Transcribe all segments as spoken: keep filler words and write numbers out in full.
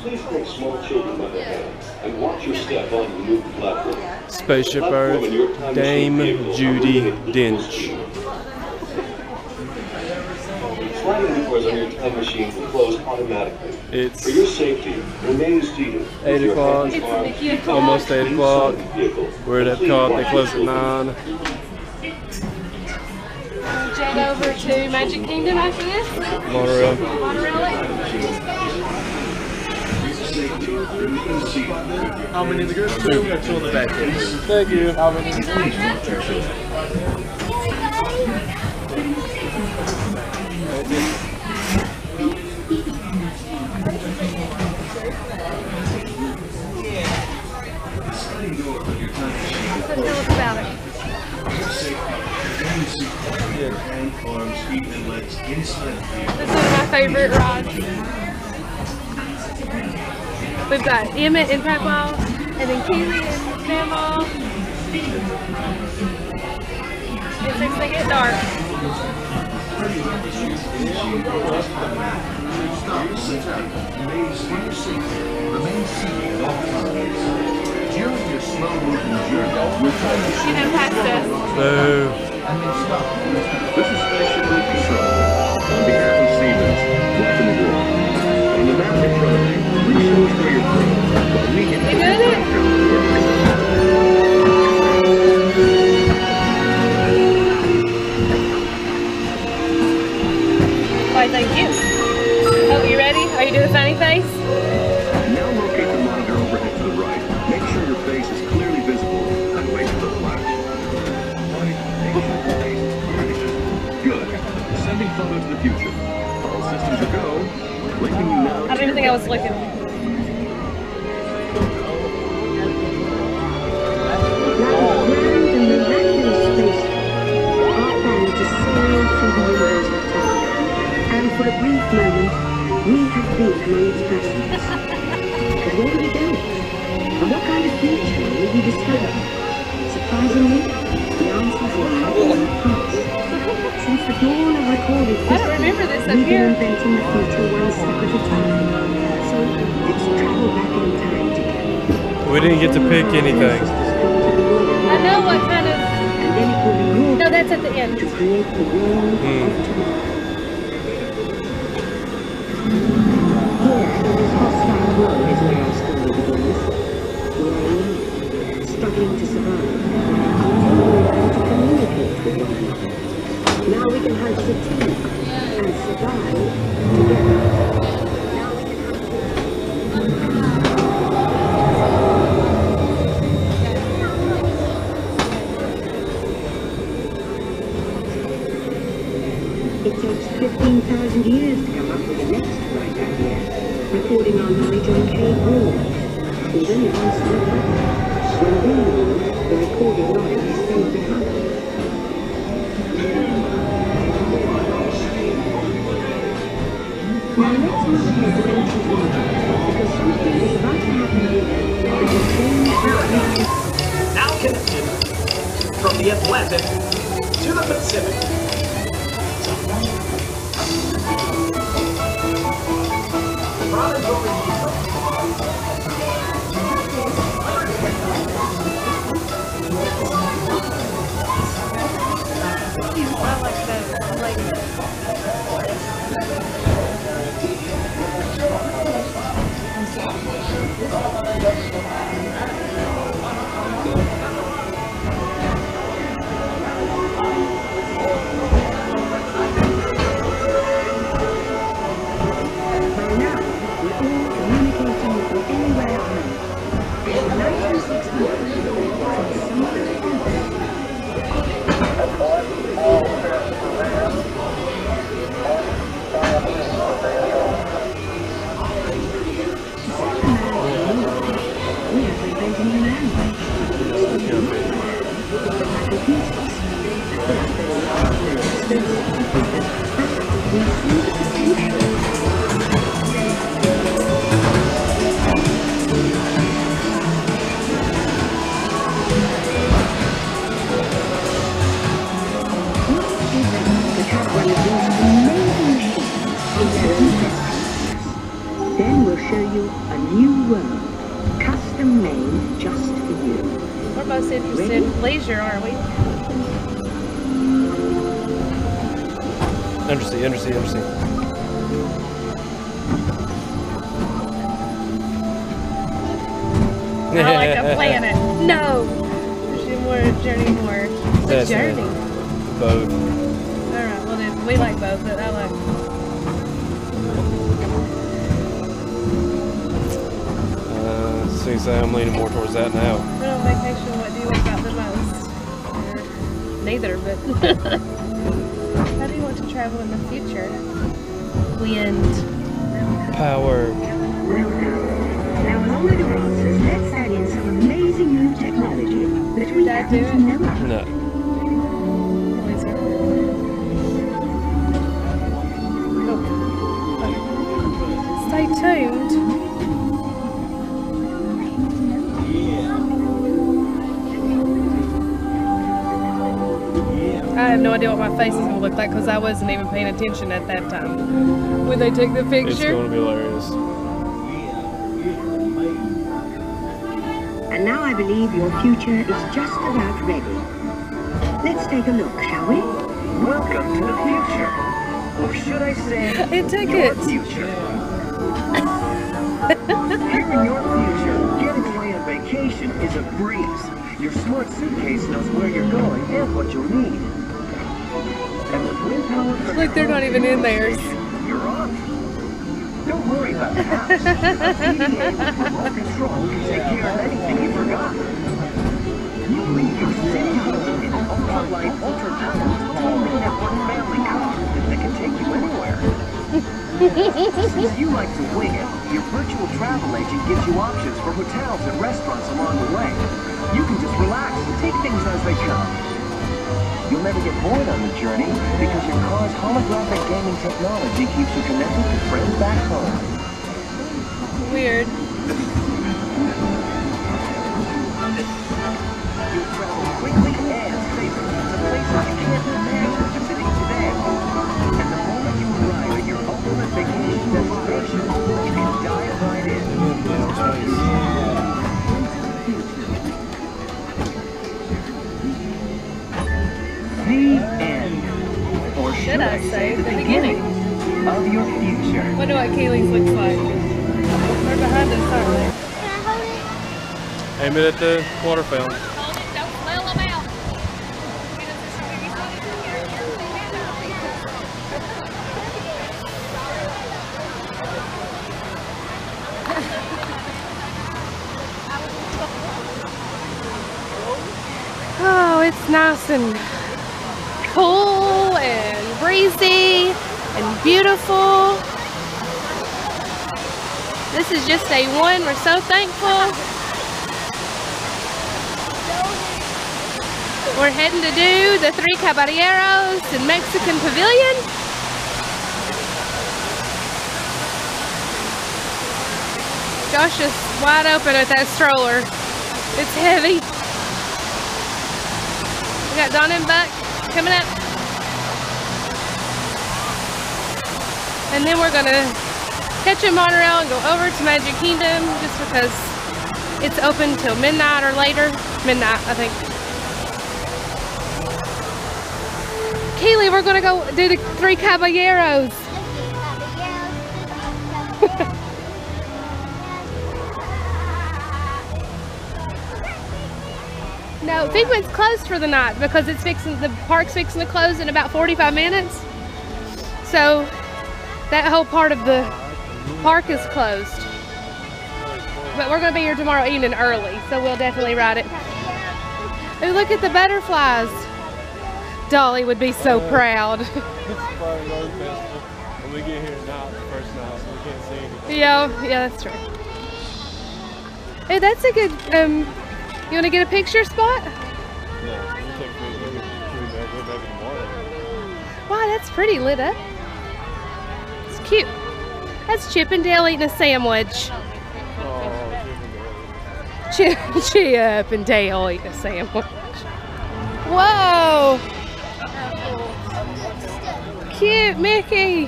Please take small children by the hand and watch your step on the new platform. Spaceship Earth, Dame Judi Dench. Sliding doors on your time machine will close automatically. It's for your safety, remain seated. eight o'clock, almost eight o'clock. We're at Epcot, they close at nine. Jet over to Magic Kingdom after this? Monorail. Monorail. How many in the group? Two. We got two on the back. Thank you. How many? Tell us about it. This is one of my favorite rides. We've got Emmett and Pac-Ball, and then Keely and Snowball. It's things they get dark. During your slow-moving journey, You know, past us. Boo. this is Spaceship Earth Control. On behalf of Siemens, welcome aboard. On the map in front of you, please show us where you're from. While we get You did it? Why, thank you. Oh, you ready? Are you doing funny face? Now locate the monitor overhead to the right. Make sure your face is clearly visible and wait for the flash. Good. Sending photo to the future. All systems are go. Linking you now. I don't even think I was looking. For a brief moment, we have been among its passengers. But where are we going? And what kind of future will we discover? Surprisingly, the answers lie in the past. Since the dawn of recorded I don't remember this up we've here. been inventing the future one step at a time. So let's travel back in time together. We didn't get to pick anything. I know what kind of... And then it will be your No, that's at the end. to create the world Mm. of tomorrow. Here, in this hostile world is where our story begins. We are alone, struggling to survive, until we learn to communicate with one another. Now we can hunt for tea and survive together. Now we can hunt It takes fifteen thousand years to come up with the next right idea. Recording our knowledge on cave walls. There's only one step left. When we move, the recorded knowledge is stayed behind. Now let's move ahead to ancient Egypt, because something is about to happen here that will change how Now connected from the Atlantic to the Pacific. I like that. I like it. By now, we're all communicating with anywhere on Earth. In nineteen sixty-one, from somewhere else. interested in leisure, aren't we? Interesting, interesting, interesting. I like a planet. No! There's more journey, more. It's a That's journey. it. Both. Alright, well then, we like both, but I like. Uh, see, so I'm leaning more towards that now. But on vacation, what do you like about the most? Or neither, but. How do you want to travel in the future? Wind. Power. Now, along with the answers, let's add in some amazing new technology that we Did I happen do to it? know about. No. Stay tuned. I have no idea what my face is going to look like because I wasn't even paying attention at that time. When they take the It's picture. going to be hilarious. And now I believe your future is just about ready. Let's take a look, shall we? Welcome to the future. Or should I say, It took your it. future. Here in your future, getting away on vacation is a breeze. Your smart suitcase knows where you're going and what you'll need. And with wind power, Look, they're not even in theirs. you're off. Don't worry about the house. A P D A with remote control can take care of anything you forgot. You leave your city home in an ultra-light, ultra-powered, full-network family car that can take you anywhere. Since you like to wing it, your virtual travel agent gives you options for hotels and restaurants along the way. You can just relax and take things as they come. You'll never get bored on the journey because your car's holographic gaming technology keeps you connected to friends back home. Weird. You'll travel quickly and safely to places you can't imagine visiting today. And the moment you arrive at your ultimate vacation destination, you can dive right in. The end. Or Should I say the beginning? of your future. Wonder what Kaylee's looks like. They're behind us, aren't they? Aim it at the water fountain. Hold it, don't swell them out. Oh, it's nice and cool and breezy and beautiful. This is just day one. We're so thankful. We're heading to do the Three Caballeros in Mexican Pavilion. Josh is wide open with that stroller. It's heavy. We got Don and Buck coming up. And then we're gonna catch a monorail and go over to Magic Kingdom just because it's open till midnight or later. Midnight, I think. Keely, we're gonna go do the Three Caballeros. No, Figment's closed for the night because it's fixing, the park's fixing to close in about forty-five minutes. So that whole part of the park is closed. But we're gonna be here tomorrow evening early, so we'll definitely ride it. Oh, look at the butterflies. Dolly would be so proud. It's Fire and Garden Festival. When we get here now, the first night, so we can't see anything. Yeah, yeah, that's true. Hey, that's a good, um, you wanna get a picture spot? No, we take we we we back we back in the morning. Wow, that's pretty lit up. It's cute. That's Chip and Dale eating a sandwich. Oh, Chip, Chip and Dale eating a sandwich. Whoa! Cute, Mickey.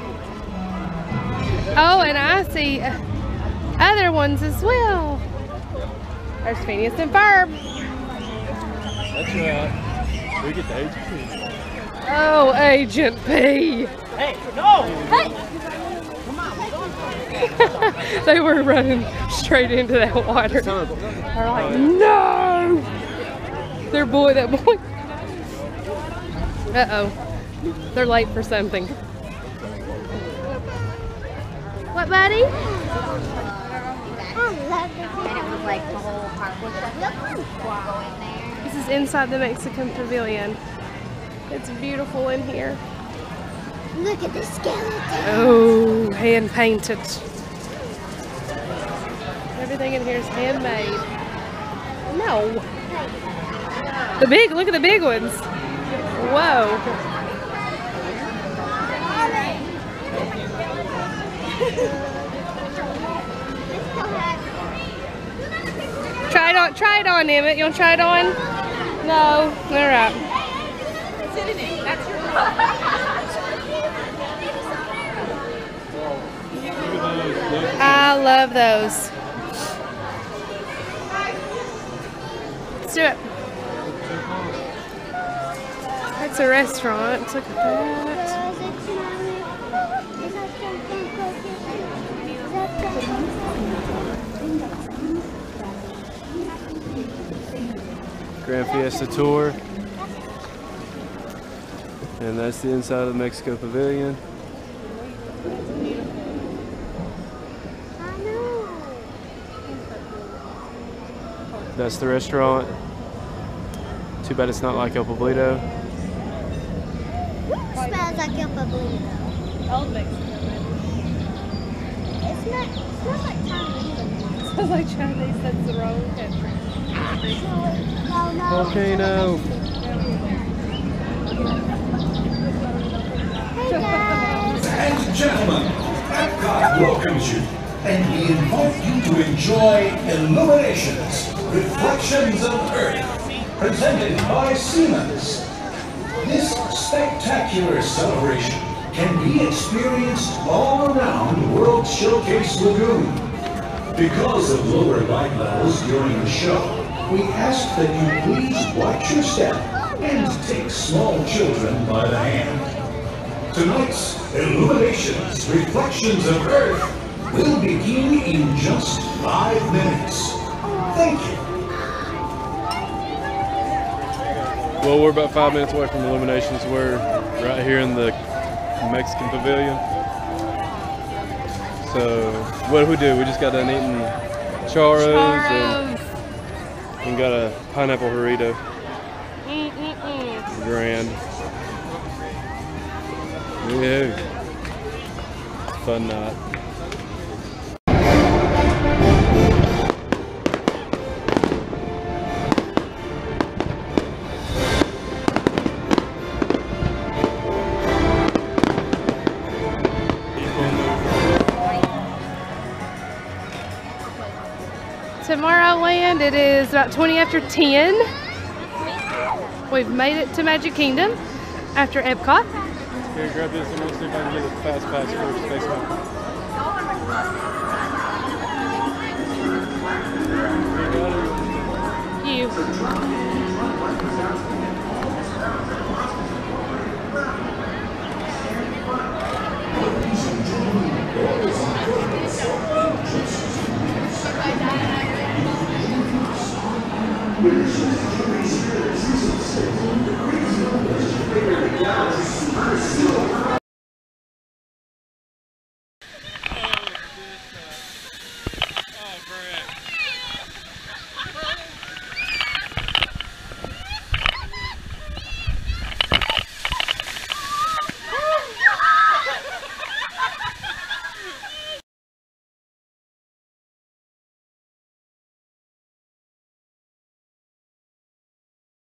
Oh, and I see other ones as well. There's Phineas and Ferb. That's right. We get the Agent P. Oh, Agent P. Hey, no! Hey! They were running straight into that water. They're like, no! Their boy, that boy. Uh-oh. They're late for something. What, buddy? And it was like the whole park was shut down. Go in there. This is inside the Mexican Pavilion. It's beautiful in here. Look at the skeleton. Oh, hand painted. Everything in here is handmade. No. The big, look at the big ones. Whoa. Try it on, try it on, Emmett. You want to try it on? No. All right. Sit in it. That's your I love those. Let's do it. That's a restaurant. Look at that. Grand Fiesta Tour. And that's the inside of the Mexico Pavilion. That's the restaurant. Too bad it's not like El Poblito. smells like El Poblito. Old Mexico. It's not, it smells like Chinese. Smells like Chinese. That's the wrong country. No, no. Volcano. Hey guys. And gentlemen, Epcot welcomes you, and we invite you to enjoy Illuminations, Reflections of Earth, presented by Siemens. This spectacular celebration can be experienced all around World Showcase Lagoon. Because of lower light levels during the show, we ask that you please watch your step and take small children by the hand. Tonight's Illuminations, Reflections of Earth will begin in just five minutes. Thank you. Well, we're about five minutes away from Illuminations. We're right here in the Mexican Pavilion. So, what do we do? We just got done eating charros, and, and got a pineapple burrito. Mm-mm-mm. Grand. Yeah. Fun night. Tomorrowland, it is about twenty after ten. We've made it to Magic Kingdom after Epcot. Here, grab this and we'll see if I can get a fast pass for Space Mountain. You. Galaxy Super Seal